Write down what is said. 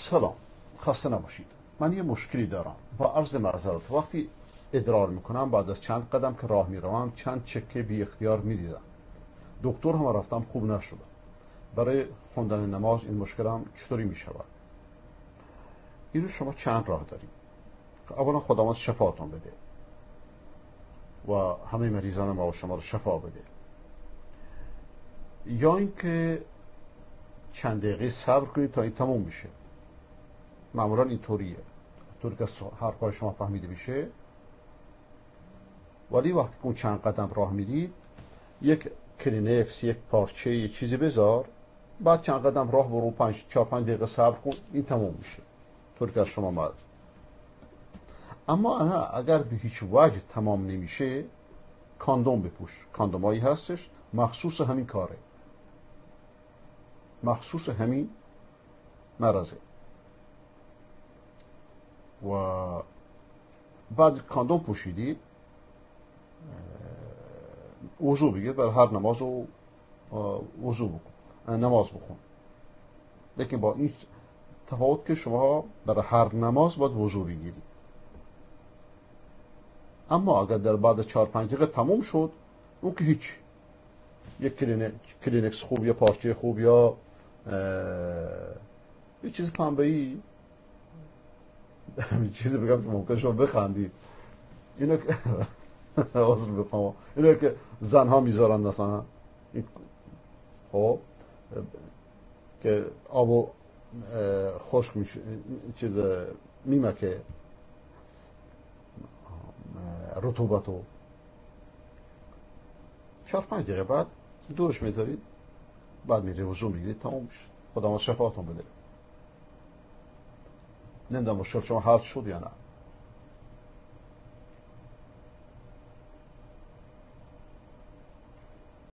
سلام، خسته نباشید. من یه مشکلی دارم. با عرض معذرت وقتی ادرار میکنم بعد از چند قدم که راه میروم چند چکه بی اختیار میریزم. دکتر هم رفتم خوب نشده. برای خوندن نماز این مشکلم چطوری میشود؟ اینو شما چند راه داریم. اولا خداوند شفاتون بده و همه مریضان ما و شما رو شفا بده. یا اینکه چند دقیقه صبر کنید تا این تموم میشه. معمولا اینطوریه، طوری که حرفای شما فهمیده میشه. ولی وقتی که اون چند قدم راه میرید یک کلینکس، یک پارچه، یک چیزی بذار، بعد چند قدم راه برو، 4-5 دقیقه صبر کن، این تموم میشه طوری که از شما مرد. اما انا اگر به هیچ وجه تمام نمیشه کاندوم بپوش. کاندومایی هستش مخصوص همین کاره، مخصوص همین مرضه. و بعد کاندوم پوشیدید وضو بگیر، برای هر نماز و وضو بکن، نماز بخون. لیکن با این تفاوت که شما برای هر نماز باید وضو بگیرید. اما اگر در بعد 4-5 دقیقه تموم شد، اون که هیچ، یک کلینکس خوب یا پارچه خوب یا یه چیز پنبه‌ای چیزی بگم که ممکن شما بخندید، اینو که عذر بخوام، اینو که زنها میذارن مثلا، خب که آبو خشک میشه، چیز میمکه رطوبتو، 4-5 دقیقه بعد دورش میذارید، بعد میری وضو میگیرید، تمام میشه. خدا شفااتون بده. نمیدونم مشکل شما حل شد یا نه.